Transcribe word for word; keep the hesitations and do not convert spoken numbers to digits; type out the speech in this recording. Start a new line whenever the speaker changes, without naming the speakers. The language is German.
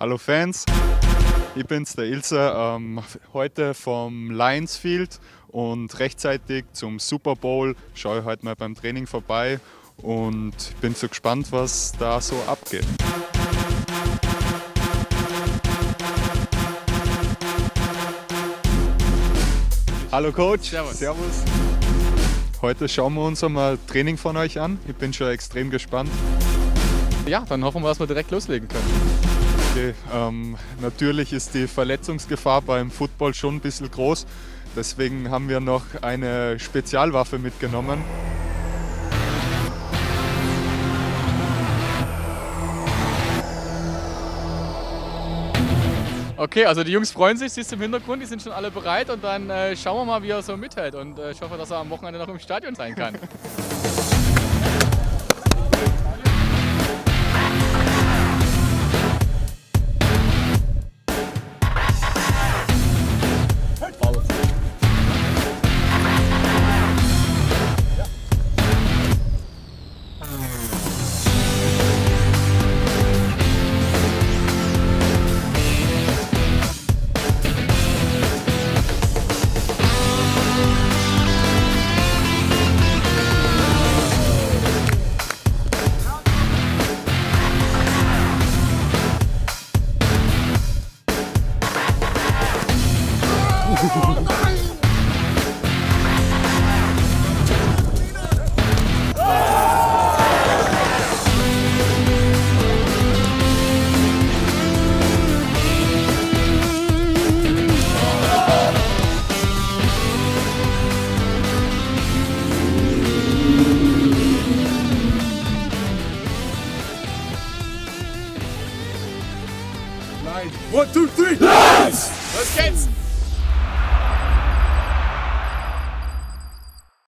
Hallo Fans, ich bin's, der Ilse, ähm, heute vom Lions Field und rechtzeitig zum Super Bowl schaue ich heute mal beim Training vorbei und bin so gespannt, was da so abgeht. Hallo Coach,
Servus.
Servus. Heute schauen wir uns einmal Training von euch an. Ich bin schon extrem gespannt.
Ja, dann hoffen wir, dass wir direkt loslegen können.
Okay, ähm, natürlich ist die Verletzungsgefahr beim Football schon ein bisschen groß. Deswegen haben wir noch eine Spezialwaffe mitgenommen.
Okay, also die Jungs freuen sich, siehst du im Hintergrund, die sind schon alle bereit und dann äh, schauen wir mal, wie er so mithält und äh, ich hoffe, dass er am Wochenende noch im Stadion sein kann.
One, two, three, Lions!
Los geht's!